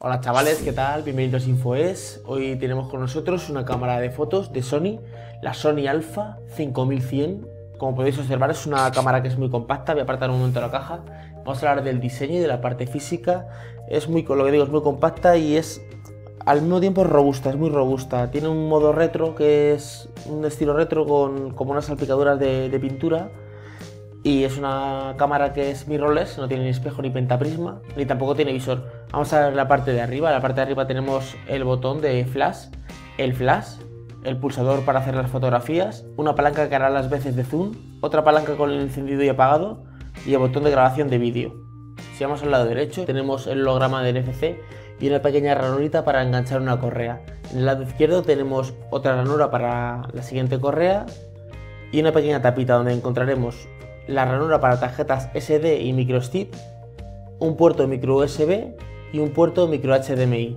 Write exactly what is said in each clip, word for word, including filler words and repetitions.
Hola chavales, ¿qué tal? Bienvenidos a InfoES. Hoy tenemos con nosotros una cámara de fotos de Sony, la Sony Alpha cinco mil cien. Como podéis observar, es una cámara que es muy compacta. Voy a apartar un momento la caja. Vamos a hablar del diseño y de la parte física. Es muy, lo que digo, es muy compacta y es al mismo tiempo robusta, es muy robusta. Tiene un modo retro que es un estilo retro con como unas salpicaduras de, de pintura. Y es una cámara que es mirrorless, no tiene ni espejo ni pentaprisma, ni tampoco tiene visor. Vamos a ver la parte de arriba. En la parte de arriba tenemos el botón de flash, el flash, el pulsador para hacer las fotografías, una palanca que hará las veces de zoom, otra palanca con el encendido y apagado y el botón de grabación de vídeo. Si vamos al lado derecho tenemos el holograma de N F C y una pequeña ranurita para enganchar una correa. En el lado izquierdo tenemos otra ranura para la siguiente correa y una pequeña tapita donde encontraremos la ranura para tarjetas S D y micro S D, un puerto micro U S B y un puerto micro H D M I.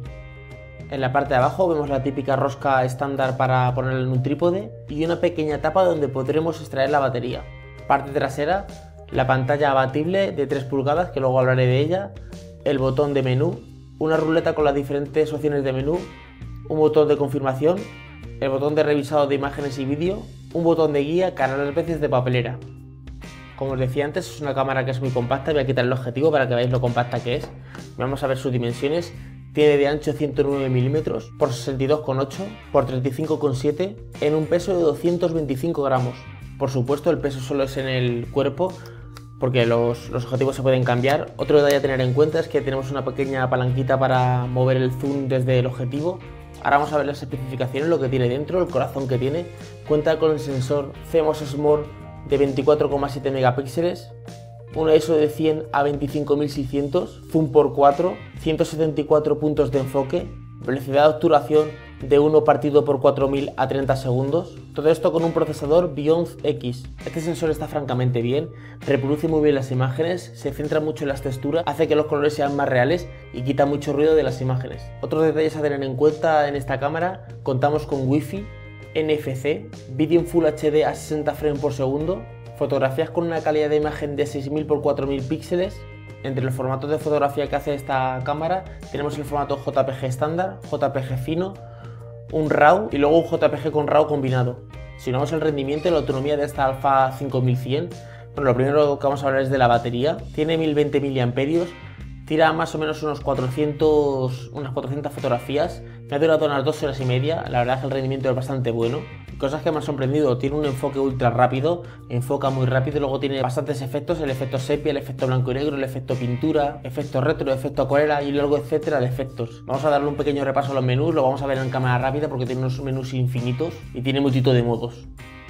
En la parte de abajo vemos la típica rosca estándar para ponerla en un trípode y una pequeña tapa donde podremos extraer la batería. Parte trasera, la pantalla abatible de tres pulgadas, que luego hablaré de ella, el botón de menú, una ruleta con las diferentes opciones de menú, un botón de confirmación, el botón de revisado de imágenes y vídeo, un botón de guía que hará las veces de papelera. Como os decía antes, es una cámara que es muy compacta. Voy a quitar el objetivo para que veáis lo compacta que es. Vamos a ver sus dimensiones. Tiene de ancho ciento nueve milímetros por sesenta y dos coma ocho por treinta y cinco coma siete en un peso de doscientos veinticinco gramos. Por supuesto, el peso solo es en el cuerpo porque los, los objetivos se pueden cambiar. Otro detalle a tener en cuenta es que tenemos una pequeña palanquita para mover el zoom desde el objetivo. Ahora vamos a ver las especificaciones, lo que tiene dentro, el corazón que tiene. Cuenta con el sensor C M O S SMORE de veinticuatro coma siete megapíxeles, una I S O de cien a veinticinco mil seiscientos, zoom por cuatro, ciento setenta y cuatro puntos de enfoque, velocidad de obturación de uno partido por cuatro mil a treinta segundos. Todo esto con un procesador Bionic X. Este sensor está francamente bien, reproduce muy bien las imágenes, se centra mucho en las texturas, hace que los colores sean más reales y quita mucho ruido de las imágenes. Otros detalles a tener en cuenta en esta cámara: contamos con Wi-Fi, N F C, vídeo en Full H D a sesenta frames por segundo, fotografías con una calidad de imagen de seis mil por cuatro mil píxeles. Entre los formatos de fotografía que hace esta cámara tenemos el formato J P G estándar, J P G fino, un RAW y luego un J P G con RAW combinado. Si vemos el rendimiento y la autonomía de esta Alpha cinco mil cien, bueno, lo primero que vamos a hablar es de la batería. Tiene mil veinte miliamperios hora, tira más o menos unos cuatrocientos, unas cuatrocientas fotografías. Me ha durado unas dos horas y media, la verdad es que el rendimiento es bastante bueno. Cosas que me han sorprendido: tiene un enfoque ultra rápido, enfoca muy rápido, luego tiene bastantes efectos, el efecto sepia, el efecto blanco y negro, el efecto pintura, efecto retro, efecto acuarela y luego etcétera de efectos. Vamos a darle un pequeño repaso a los menús, lo vamos a ver en cámara rápida porque tiene unos menús infinitos y tiene multitud de modos.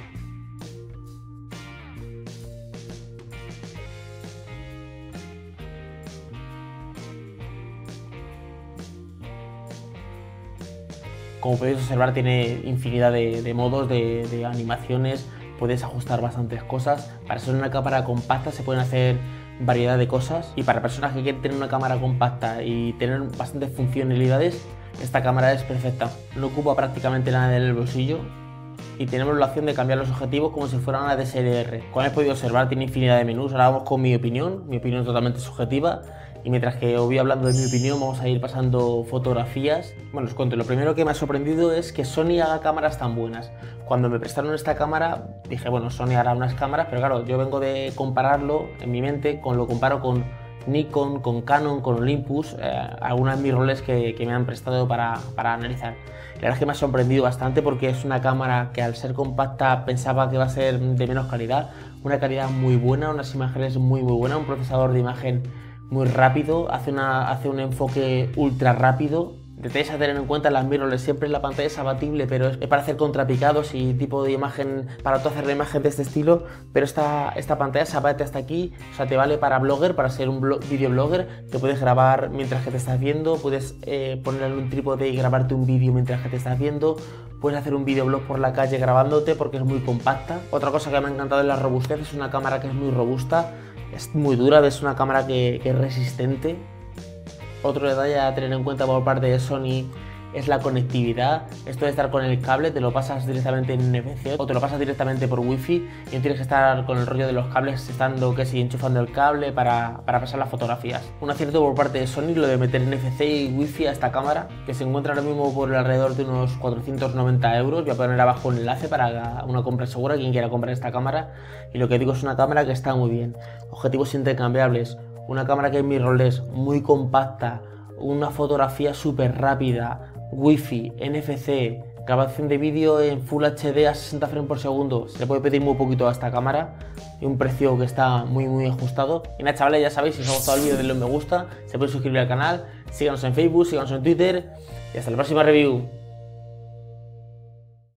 Como podéis observar, tiene infinidad de, de modos, de, de animaciones, puedes ajustar bastantes cosas. Para ser una cámara compacta se pueden hacer variedad de cosas, y para personas que quieren tener una cámara compacta y tener bastantes funcionalidades, esta cámara es perfecta. No ocupa prácticamente nada en el bolsillo y tenemos la opción de cambiar los objetivos como si fueran una D S L R. Como habéis podido observar, tiene infinidad de menús. Ahora vamos con mi opinión, mi opinión totalmente subjetiva. Y mientras que os voy hablando de mi opinión, vamos a ir pasando fotografías. Bueno, os cuento, lo primero que me ha sorprendido es que Sony haga cámaras tan buenas. Cuando me prestaron esta cámara, dije, bueno, Sony hará unas cámaras, pero claro, yo vengo de compararlo en mi mente, con lo comparo con Nikon, con Canon, con Olympus, eh, algunas mirrorless que, que me han prestado para, para analizar. La verdad es que me ha sorprendido bastante porque es una cámara que, al ser compacta, pensaba que iba a ser de menos calidad. Una calidad muy buena, unas imágenes muy muy buenas, un procesador de imagen muy rápido, hace, una, hace un enfoque ultra rápido. Detalles a tener en cuenta: las mirrorless siempre la pantalla es abatible, pero es para hacer contrapicados y tipo de imagen, para tú hacer la imagen de este estilo, pero esta, esta pantalla se abate hasta aquí, o sea, te vale para blogger, para ser un blog, videoblogger. Te puedes grabar mientras que te estás viendo, puedes eh, ponerle un trípode y grabarte un vídeo mientras que te estás viendo, puedes hacer un videoblog por la calle grabándote porque es muy compacta. Otra cosa que me ha encantado es la robustez, es una cámara que es muy robusta, es muy dura, es una cámara que, que es resistente. Otro detalle a tener en cuenta por parte de Sony es la conectividad. Esto de estar con el cable, te lo pasas directamente en N F C o te lo pasas directamente por Wi-Fi y no tienes que estar con el rollo de los cables estando que si enchufando el cable para, para pasar las fotografías. Un acierto por parte de Sony lo de meter N F C y Wi-Fi a esta cámara, que se encuentra ahora mismo por alrededor de unos cuatrocientos noventa euros. Voy a poner abajo un enlace para una compra segura, quien quiera comprar esta cámara. Y lo que digo, es una cámara que está muy bien. Objetivos intercambiables, una cámara que es mirrorless, muy compacta, una fotografía súper rápida, Wi-Fi, N F C, grabación de vídeo en Full H D a sesenta frames por segundo. Se le puede pedir muy poquito a esta cámara y un precio que está muy muy ajustado. Y nada, chavales, ya sabéis, si os ha gustado el vídeo, denle un me gusta, se puede suscribir al canal, síganos en Facebook, síganos en Twitter y hasta la próxima review.